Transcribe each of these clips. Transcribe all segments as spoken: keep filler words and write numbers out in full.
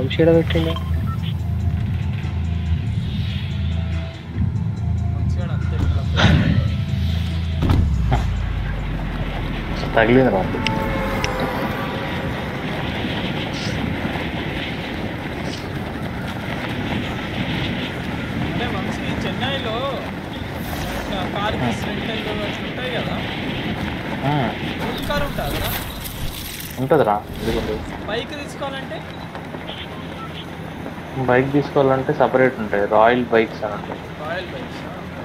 వంశీడ పెట్టిండు తగిలింది రా చెన్నైలో కార్స్ రెంటల్ ఉంటాయి కదా కార్ ఉంటుందా ఉంటుందిరా బైక్ తీసుకోవాలంటే బైక్ తీసుకోవాలంటే సపరేట్ ఉంటాయి రాయల్ బైక్స్ అని ఉంటాయి రాయల్ బైక్స్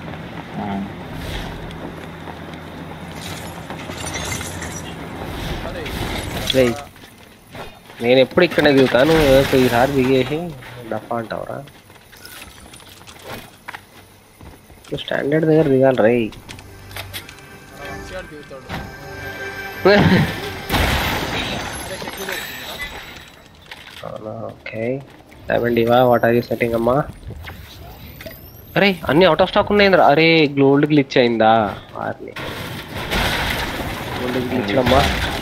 నేను ఎప్పుడు ఇక్కడే దిగుతాను ఈసారి దిగేసి డప్ప అంటావురా స్టాండర్డ్ దగ్గర దిగాలి రై ఓకే సెవెంటీ వా వాట్ ఆర్ యూ సెట్టింగ్ అమ్మా అరే అన్ని అవుట్ ఆఫ్ స్టాక్ ఉన్నాయిందిరా అరే గోల్డ్ గ్లిచ్ అయిందా వారిని గోల్డ్ గ్లిచ్ అమ్మా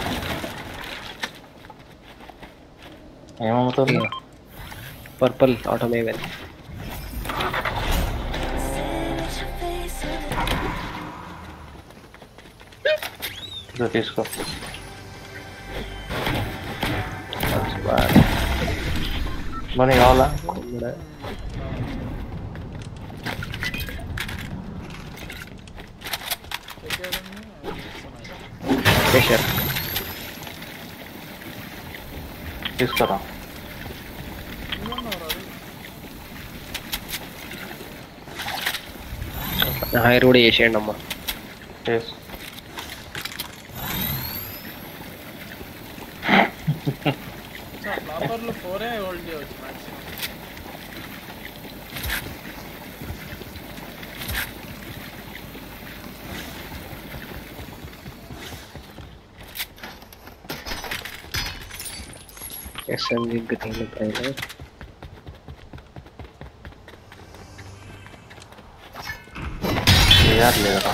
ఏమవుతుంది పర్పుల్ ఆటోమేవెన్ తీసుకో మనీ కావాలా తీసుకురా హైర్ కూడా చేసేయండి అమ్మా ఫ్లాపర్లు ఫోరే హోల్డ్ చేయవచ్చు మ్యాక్సిమం ఎస్ఎంజీ గ్రీన్ పైన క్లియర్ లేదురా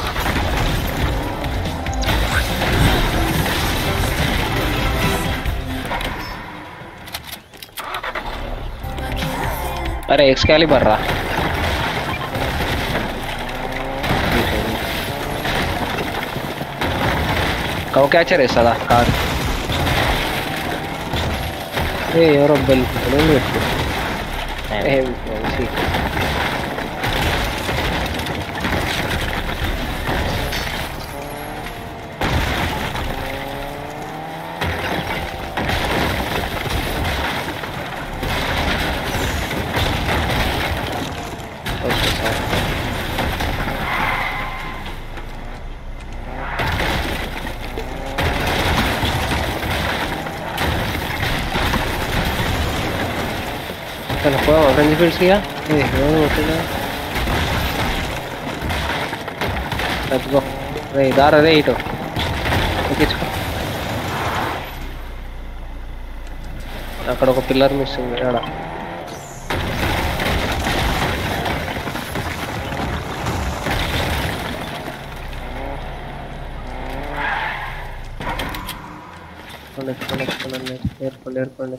अरे एक्सकैलिबर रा कौ कैचर है सदा कार ए ఎవరో బెల్ నేను పెట్టు ఏ Vamsi Bueno, puedo aprender velocidad. Eh, no, no, let's go. Hey, dar are ito. ఎక్కించుకో అక్కడ ఒక పిల్లర్ మిస్ ఉంది ఆడ ఏర్పండి ఏర్పండి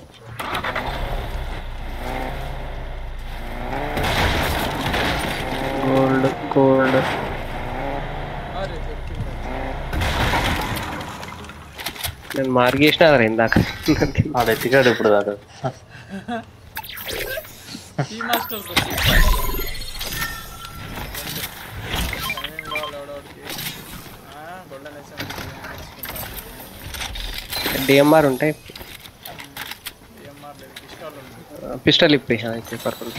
గోల్డ్ గోల్డ్ నేను మార్గేసిన కదా ఇందాక ఆడ ఎత్తికాడు ఇప్పుడు దాకా డిఎంఆర్ ఉంటాయి పిస్టల్ ఇప్పి పర్పుల్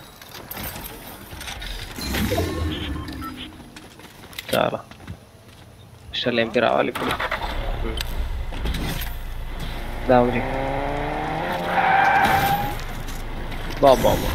చాలా పిస్టల్ ఎంపీ రావాలి ఇప్పుడు దావురి బాబా బాబా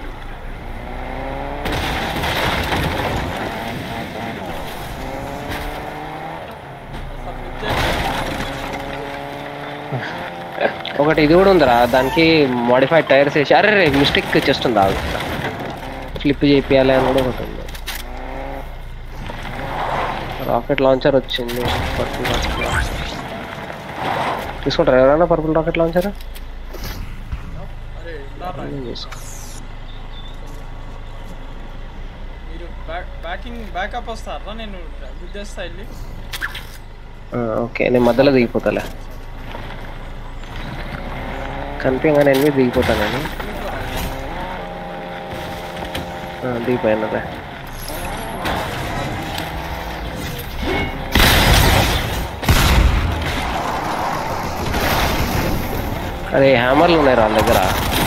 ఒకటి ఇది కూడా ఉందిరా దానికి మోడిఫైడ్ టైర్స్ వేసి అరే రే మిస్టేక్ చేస్తుంది అది ఫ్లిప్ చేయాలి అని కూడా ఒకటి ఉంది రాకెట్ లాంచర్ వచ్చింది పర్పుల్ రాకెట్ లాంచర్ తీసుకుంటారా ఎవరైనా పర్పుల్ రాకెట్ లాంచర్ మీరు బ్యాకింగ్ బ్యాకప్ వస్తారా? నేను గుద్దేస్తా వెళ్ళి. ఓకే నేను మధ్యలో దిగిపోతాలే, కనిపించగానే ఎన్ని దిగిపోతానని. దిగిపోయినదే. అరే హ్యామర్లు ఉన్నాయి వాళ్ళ దగ్గర.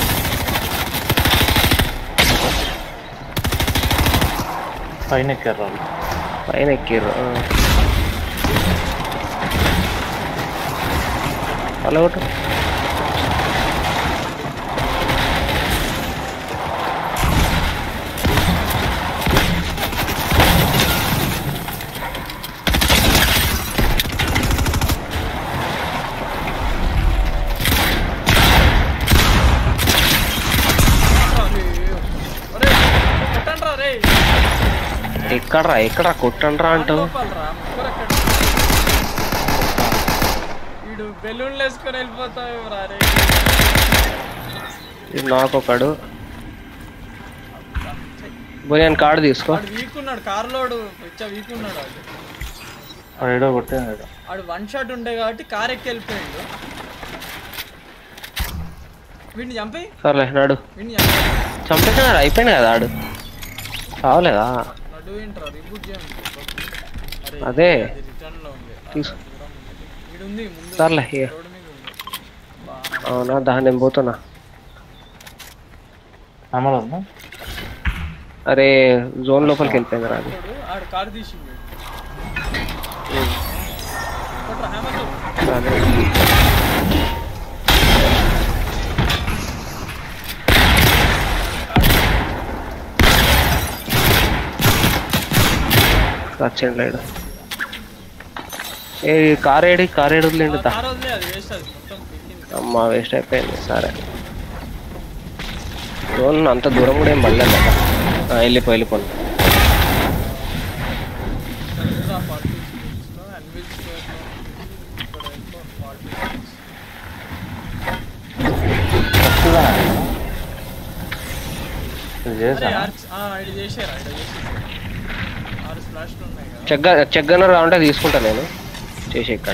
పైన ఎక్కారు వాళ్ళు, పైన ఎక్కిర్రు. వాళ్ళ ఒకటి ఎక్కడ్రా ఎక్కడ్రా కొట్టండ్రా అంటావు. వీడు బెలూన్లు వేసుకొని వెళ్ళిపోతావు రే. నాకొకడు బొనియన్ కార్డు తీసుకో. వీకున్నాడు కార్లోడు, వీకున్నాడు వాడు. ఏడో కొట్టాడు. వాడు వన్ షాట్ ఉండే కాబట్టి కార్ ఎక్కి వెళ్ళిపోయాడు. వీడిని చంపి సర్లే నాడు వీడిని చంపేసినాడు, అయిపోయింది కదా ఆడు. కావలేదా? అదే సర్లే. అవునా దాని నేను పోతున్నా. అరే జోన్ లోపలికి వెళ్ళిపోయింది రా అది. వచ్చేయండి లేడు. ఏ కార్ ఏడి కార్ ఏడు వదిలేండి. అమ్మా వేస్ట్ అయిపోయింది. సరే జోన్ అంత దూరం కూడా ఏం పడలేదు కదా. వెళ్ళిపో వెళ్ళిపోండి. చెగ్గ చెగ్గనర్ కావాలంటే తీసుకుంటా నేను చేసి ఇక్కడ.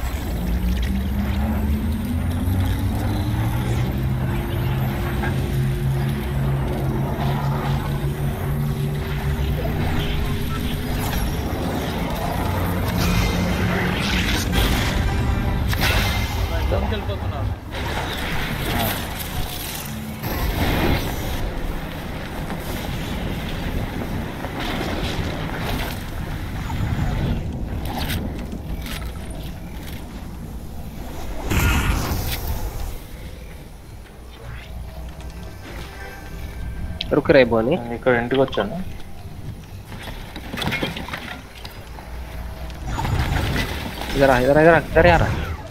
रुक रहे बोनी ఇక్కడ ఇంటికి వచ్చాను. इधर आ इधर इधर इधर यार.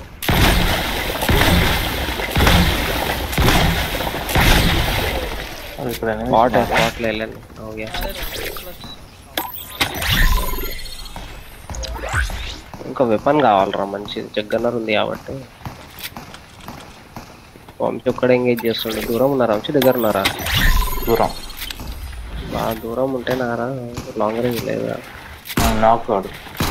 और ఇక్కడ स्पॉट है स्पॉट ले ले हो गया. ఇంకా వెపన్ కావాలరా మంచిది. జగ్గన్నర్ ఉంది కాబట్టి వంశీ ఒక్కడే ఎంగేజ్ చేస్తుండే. దూరం ఉన్నారా వంశీ దగ్గర ఉన్నారా? దూరం బాగా దూరం ఉంటే నారా లాంగ్ రేంజ్ లేదా? నాకు కాదు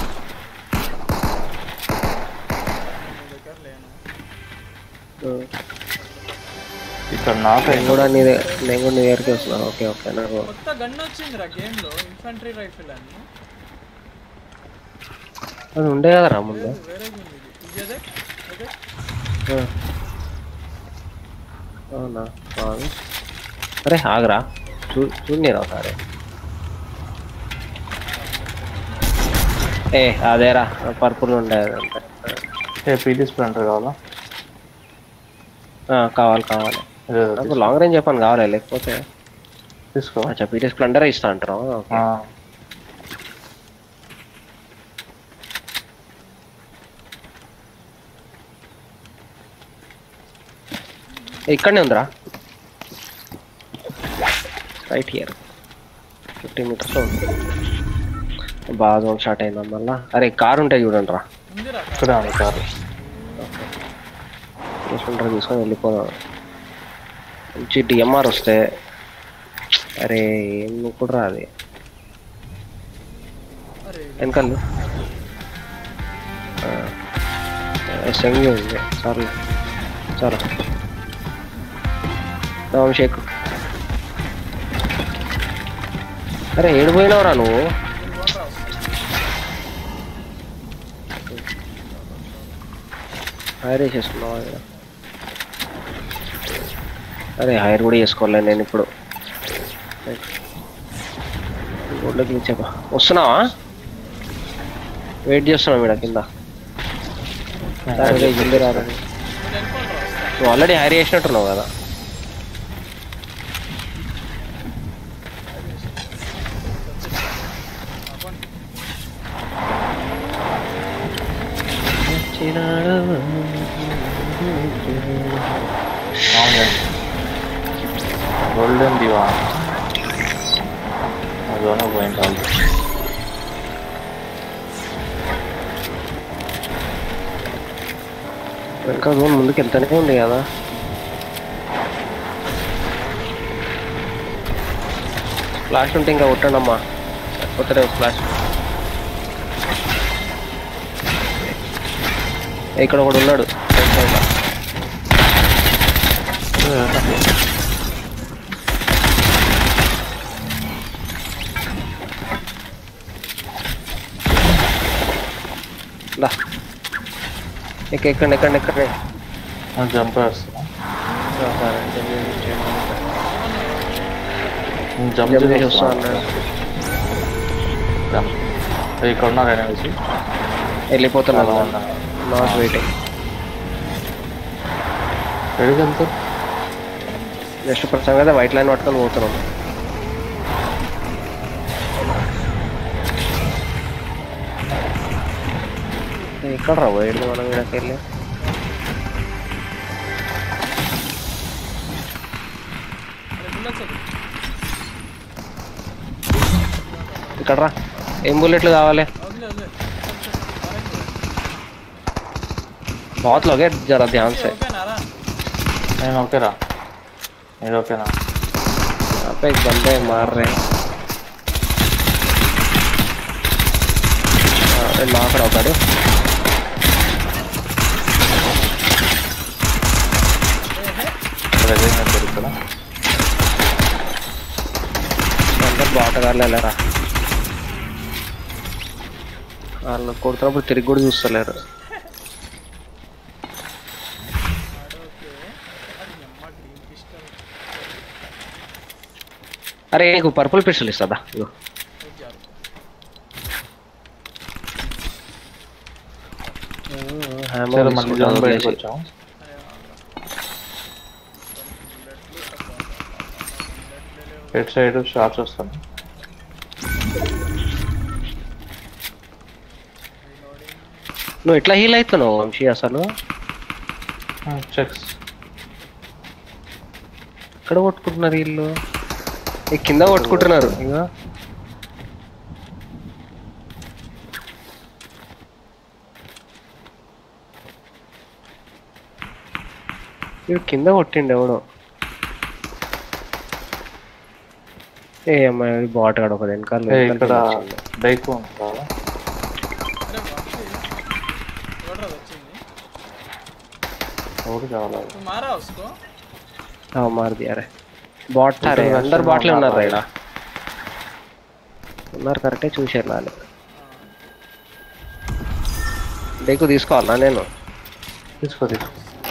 ఇక్కడ నాకు నేను కూడా నీ నేను కూడా నీ దగ్గరికి వస్తున్నాను. ఓకే ఓకే నాకు కొత్త గన్ వచ్చిందిరా గేమ్ లో, ఇన్ఫంట్రీ రైఫిల్ అని. అది ఉండే కదరా ముందు. వేరే ఉంది ఇది. ఇదే ఓకే అవునా? అరే ఆగరా చూ చూడరా ఒకసారి. ఏ అదేరా పర్పుల్ ఉండేది అంతే. పీటీ స్ప్లెండర్ కావాలా? కావాలి కావాలి. నాకు లాంగ్ రేంజ్ చెప్పాను కావాలి లేకపోతే తీసుకో. అచ్చా పీటీ స్ప్లెండర్ ఇస్తా అంటారు. ఇక్కడనే ఉందిరా రైట్ హియర్ ఫిఫ్టీ మీటర్స్ ఉంది. బాగా జోన్ స్టార్ట్ అయిందా మళ్ళా? అరే కార్ ఉంటాయి చూడండి రా ఇక్కడ కారు తీసుకుంటారు తీసుకొని వెళ్ళిపోదాం. మంచి డిఎంఆర్ వస్తే అరే ఏం కూడా రాదు అరే వెనకాల ఎస్ఎంగి ఉంది సర్లే చాలా షేక్ అరే ఏడు పోయినావురా నువ్వు హైర్ వేసేసుకున్నావా అరే హైర్ కూడా చేసుకోవాలి నేను ఇప్పుడు రోడ్లోకి ఇచ్చాక వస్తున్నావా వెయిట్ చేస్తున్నావు ఇక్కడ కింద జల్దీ రాదు నువ్వు ఆల్రెడీ హైర్ చేసినట్టున్నావు కదా గోల్డెన్ దివా అదోనో పోయింట్ వాళ్ళు వెనక జోన్ ముందుకు వెళ్తానే ఉంది కదా ఫ్లాష్ ఉంటే ఇంకా కొట్టండమ్మా కొత్తరే ఫ్లాష్ ఇక్కడ ఒకడు ఉన్నాడు ఎక్కడ ఎక్కడ ఎక్కడ జంప్ వేస్తున్నా జంప్ చేసి వస్తా అన్నాడు ఇక్కడ ఉన్నారు అనేసి వెళ్ళిపోతున్నాను నాట్ వెయిటింగ్ ఎక్కడికి వెళ్తారు జస్ట్ ప్రస్తుతం కదా వైట్ లైన్ పట్టుకొని పోతున్నాం ఇక్కడ రా పోయింది మనం ఇక్కడికి వెళ్ళి ఇక్కడ రా ఏం బుల్లెట్లు కావాలి बहुत लोग हैं जरा ध्यान से नहीं ओके रहा नहीं ओके ना यहाँ पे एक बंदे मार रहे हैं अरे नाक रहा करो अंदर బాటగారు లేరా వాళ్ళు కొడుతున్నప్పుడు తిరిగి కూడా చూస్తలేరు अरे एक पर्पल पिस्टल इस्ता था यो चलो मन जान बैठ बचाओ हेड साइड షాట్స్ వస్తాయి నువ్వు ఎట్లా హీల్ అవుతున్నావు వంశీ అసలు చెక్స్ ఎక్కడ కొట్టుకుంటున్నారు వీళ్ళు కింద కొట్టుకుంటున్నారు ఇక ఇవి కింద కొట్టిండు ఎవడో ఏ అమ్మాయి బాట్ కాడ ఒక వెనకాల ఇక్కడ బైక్ ఉంటుందా और क्या वाला तो मारा उसको हाँ मार दिया रे बॉट था रे अंदर బాట్లే ఉన్నారు రా ఇక్కడ ఉన్నారు కరెక్టే చూశారు నాలే డేకు తీసుకోవాలా నేను తీసుకో తీసుకో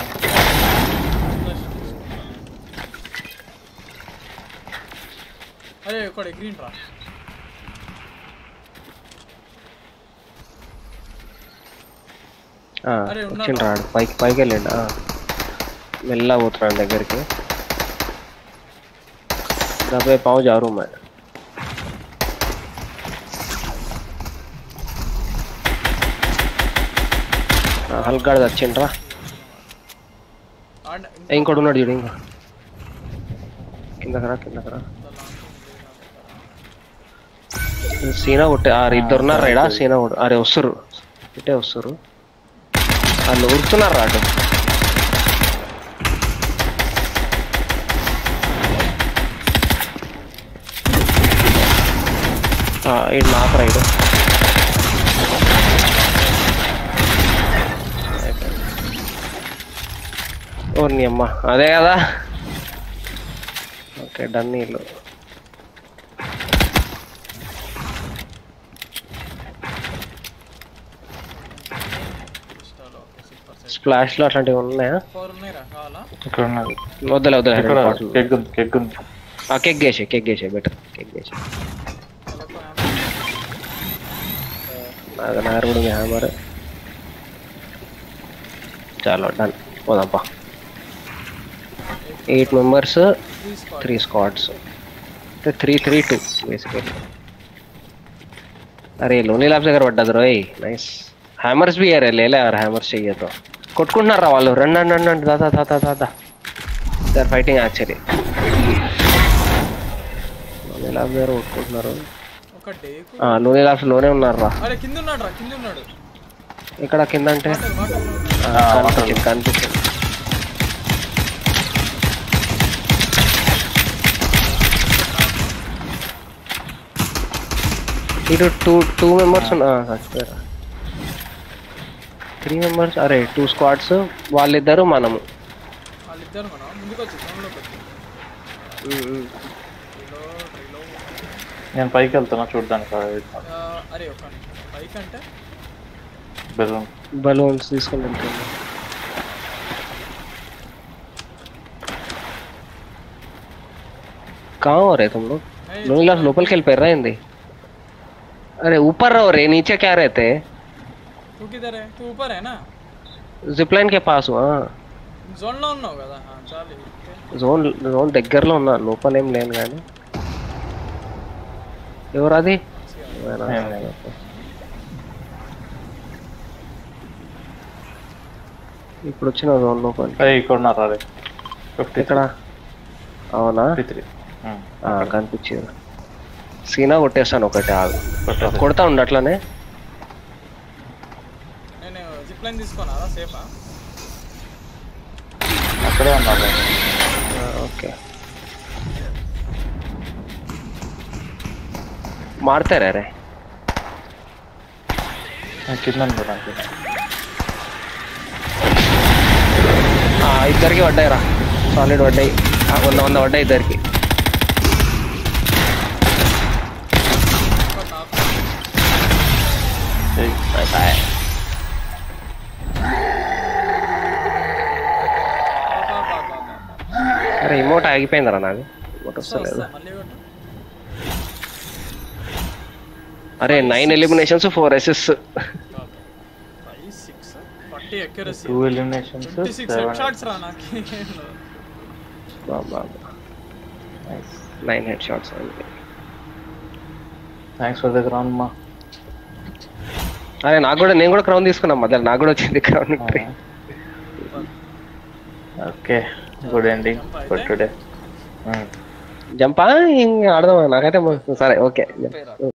అరే ఇక్కడ గ్రీన్ రా వచ్చిండు రాడు పైకి పైకి వెళ్ళండి మెల్లగా పోతున్నాడు దగ్గరికి दबे पाँव जा रहा हूँ मैं हल्का వచ్చిండ్రా ఇంకోటి ఉన్నాడు చూడు ఇంకా కిందకరా కిందకరా సీనా కొట్టే ఆరు ఇద్దరు ఉన్నారు రైడా సీనా కొడు అరే వస్తారు ఇటే వస్తారు వాళ్ళు ఉరుకుతున్నారు రాటు ఇది నాకు రైడ్ ఓర్ని అమ్మ అదే కదా. Okay done. నీళ్ళు స్ప్లాష్ లో అట్లాంటివి ఉన్నాయా? ఫోర్ ఉన్నాయిరా, కావాలా? ఇక్కడ ఉన్నది. వద్దులే వద్దులే. ఇక్కడ కేక్ ఉంది, కేక్ ఉంది. ఆ కేక్ చేసే కేక్ చేసే బెటర్. కేక్ చేసే నాకు నారు హ్యామర్. చాలా డన్. పోదాంపా. ఎయిట్ మెంబర్స్, త్రీ స్క్వాడ్స్, అంటే త్రీ త్రీ టూ బేసికలీ. अरे लोनी लैब्स దగ్గర పడ్డది రోయ్. నైస్. హ్యామర్స్ भी यार ले ले यार. హ్యామర్స్ चाहिए तो కొట్టుకుంటున్నారా వాళ్ళు? Run run run run. దాదా దాదా దాదా దే ఆర్ ఫైటింగ్ యాక్చువల్లీ. లోనీ ల్యాబ్స్ దగ్గర కొట్టుకుంటున్నారు. ఒక డేకు ఆ లోనీ ల్యాబ్స్ లోనే ఉన్నారు రా. అరే కింద ఉన్నాడు రా, కింద ఉన్నాడు. ఇక్కడ కింద అంటే కనిపించింది కనిపించింది. ఇటు టూ టూ మెంబర్స్ ఉన్నా చచ్చిపోయారా? Three members. అరే టూ స్క్వాడ్స్, వాళ్ళిద్దరు మనము. వాళ్ళిద్దరు మనం ముందుకు వచ్చి ఫోన్లోకి వచ్చి నేను పైకి వెళ్తున్నా చూడడానికి. అరే ఒక పైకి అంటే బెలూన్ బలూన్స్ తీసుకొని వెళ్తున్నా. कहाँ हो रहे तुम लोग? लोनी लैब्स लोकल खेल पे रहे हैं. अरे ऊपर रहो रे, नीचे क्या रहते? तू किधर है? तू ऊपर है ना? जिपलाइन के पास हूँ. జోన్ లో ఉన్నావు కదా. చాలు. జోన్ జోన్ దగ్గరలో ఉన్నా, లోపల ఏం లేను కానీ. ఎవరు అది? ఇప్పుడు వచ్చిన జోన్ లోపల ఇక్కడ. అవునా? కనిపించింది. సీనా కొట్టేస్తాను ఒకటి. ఆగు కొడతా ఉండు అట్లనే. నేను జిప్ లైన్ తీసుకోనా? సేఫా? అక్కడే ఉన్నారు. ఓకే మారుతారా రే? కింద ఇద్దరికి పడ్డాయి రా. సాలిడ్ పడ్డాయి. వంద వంద పడ్డాయి ఇద్దరికి. అరే ఇమోట్ ఆగిపోయిందరా నాది. ఇమోట్ వస్తలేదు. అరే నైన్ ఎలిమినేషన్స్, ఫోర్ అసిస్. టూ ఎలిమినేషన్స్, సెవెన్ షాట్స్ రా నాకు. బాబా nine head shots. Thanks for the crown మా. అరే నాకు కూడా, నేను కూడా క్రౌన్ తీసుకున్నా మధ్యలో. నాకు కూడా వచ్చింది crown. Okay good ending for today. జంపా ఆడదామా? నాకైతే సరే ఓకే.